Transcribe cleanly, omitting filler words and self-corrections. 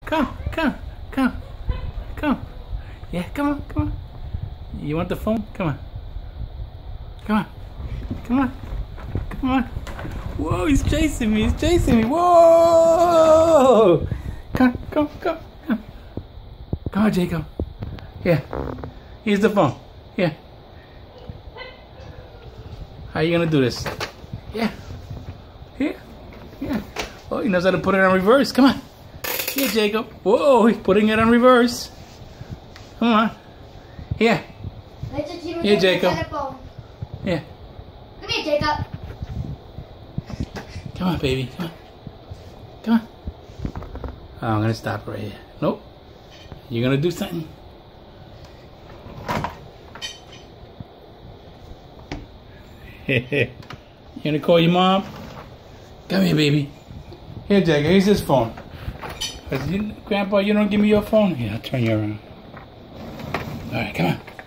Come. Yeah, come on. You want the phone? Come on. Whoa, he's chasing me. Whoa! Come. Come on, Jacob. Yeah. Here's the phone. Yeah. How you gonna do this? Yeah. Oh, he knows how to put it on reverse. Come on. Here, Jacob. Whoa, he's putting it on reverse. Come on. Here. Here, Jacob. Here. Come here, Jacob. Come on, baby. Come on. Oh, I'm gonna stop right here. Nope. You're gonna do something. You gonna call your mom? Come here, baby. Here, Jacob. Here's his phone. Grandpa, you don't give me your phone? Here, I'll turn you around. All right, come on.